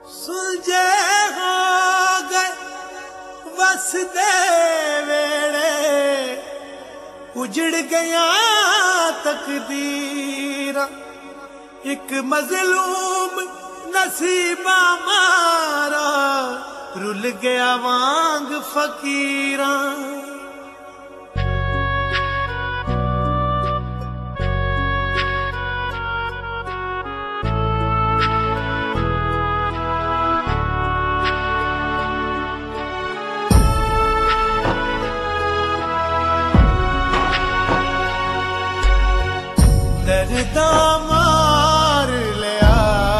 सुलझे हो गए वसदे वेड़े, उजड़ गया तकदीर। एक मजलूम नसीबा मारा, रुल गया वांग फकीरा। दर्दा मार लिया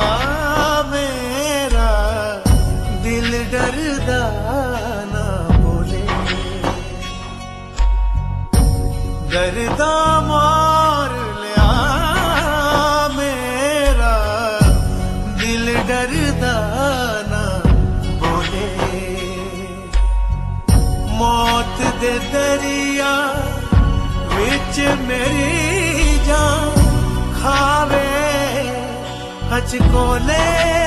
मेरा दिल, डरदा ना बोले। दर्दा मार लिया मेरा दिल, डरदा ना बोले। मौत दे दरिया विच मेरी जान खावे हचकोले।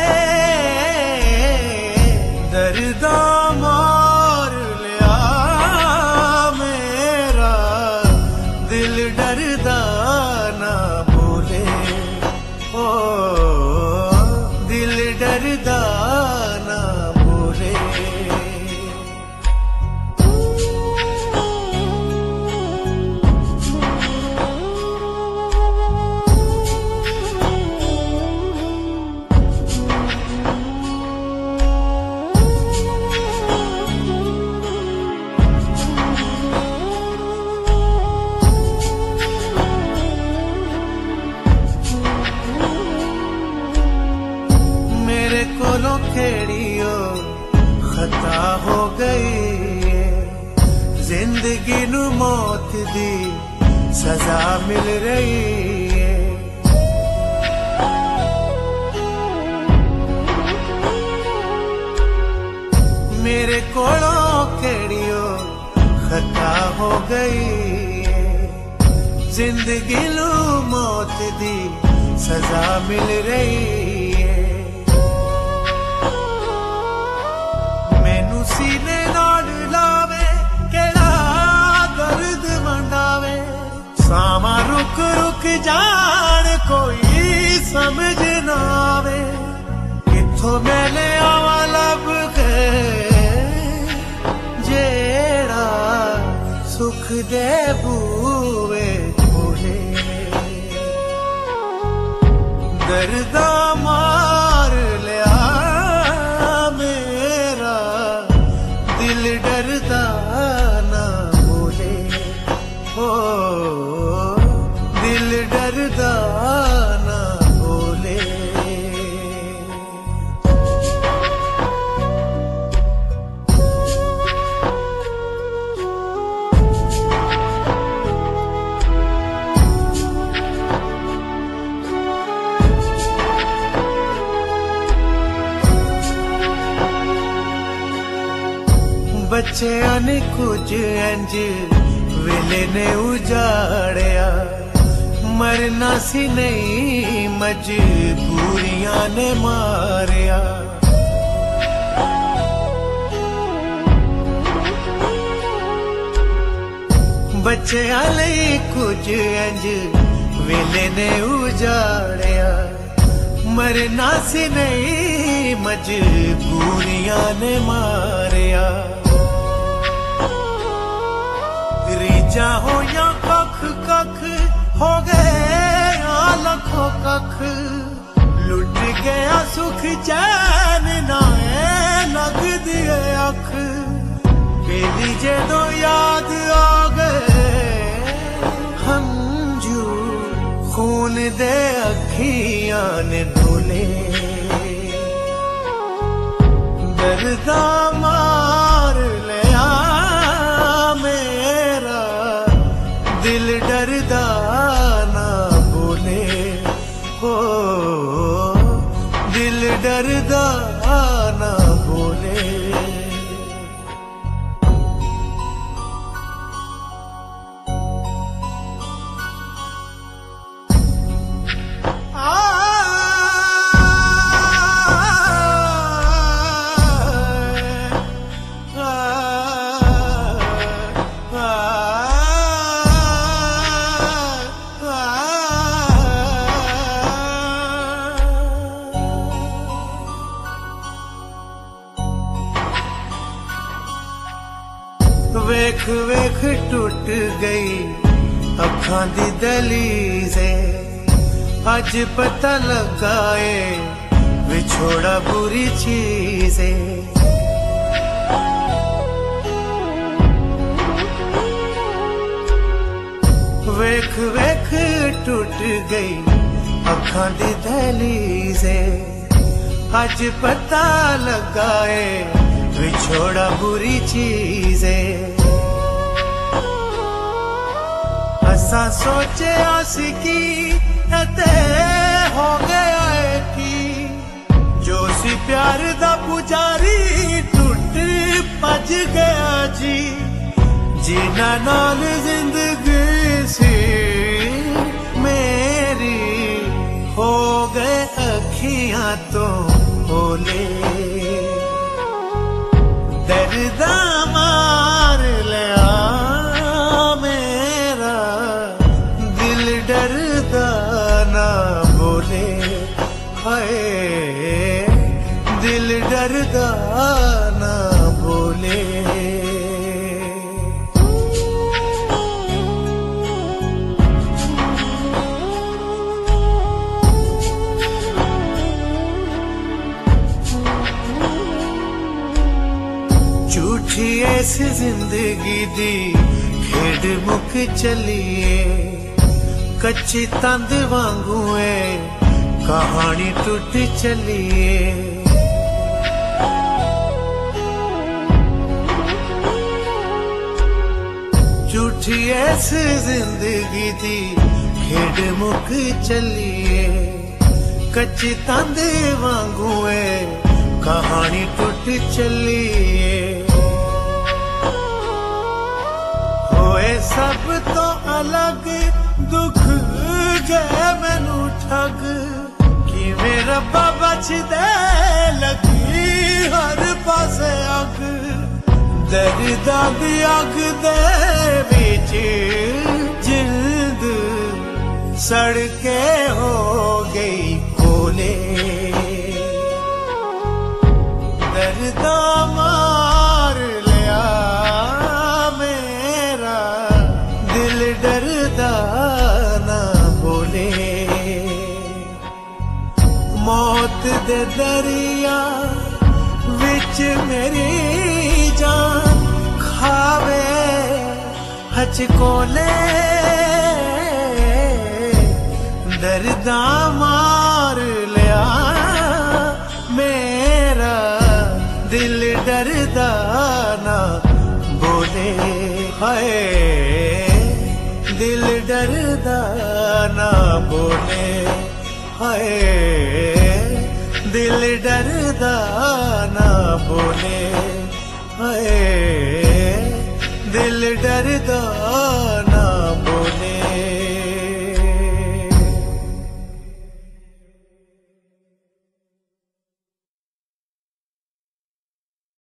दर्दा मार लिया मेरा दिल, डरदा ना बोले। ओ दिल डरदा ना बोले। कोलों खेड़ियो खता हो गई, जिंदगी नू मौत दी सजा मिल रही है। मेरे कोलों खेड़ियो खता हो गई, जिंदगी नू मौत दी सजा मिल रही है। सीने नाल लावे केड़ा दर्द मंडावे, सामा रुक रुक जान कोई समझ ना आवे। किथों मैंने आवा लब के जेड़ा सुख दे बूवे खोले। दर्दा मार लिया दिल, डरदा ना बोले। ओ दिल डरदा ना बोले। बच्चियां ने कुछ इंज वेले ने उजाड़िया, मरना सी नहीं मजबूरियां ने मारिया। बच्चियां ने कुछ इंज वेले ने उजाड़िया, मरना सी नहीं मजबूरियां ने मारिया। रीजा हो या कख कख हो गए लखों कख, लुट गया सुख चैन नाए लग दिए अख। बेली जदो याद आ गए हंजू, खून दे अखियां ने धोले। दर्दा मार लिया मेरा दिल, डरदा ना बोले। ओ दिल डरदा ना बोले। वेख वेख टूट गई अखां दी दलीज़े, अज पता लगा ए विछोड़ा बुरी चीज़े। वेख वेख टूट गई अखां दी दहलीज़े, अज पता लगा ए विछोड़ा बुरी चीज़े। असा सोचे आसी की ते हो गया है की, जो सी प्यार दा पुजारी टूट भज गया जी। जीना नाल जिंदगी सी मेरी, हो गए अखियां तो ओले। दर्दा मार लिया मेरा, दिल डरदा ना बोले। हाय दिल डरदा ना बोले। झूठी ऐस जिंदगी दी खेड मुक चलिए, कच्ची तंद वांगू है कहानी टूट चलिए। झूठी ऐस जिंदगी दी खेड मुक चलिए, कच्ची तंद वांगू है कहानी टूट चलिए। होए सब तो अलग दुख गए मैनू ठग, कि मेरा बच दे लगी हर पासे अग। दर्दा दी अग दे विच जिंद सड़ के हो गई कोले। दर्दा मार लिया मेरा, दिल डरदा ना बोले। मौत दे दरिया विच मेरी जान खावे हचकोले। दर्दा मार लिया मेरा, दिल डरदा ना बोले। हाय दिल डरदा ना बोले। हाय दिल डरदा ना बोले। हाय दिल डरदा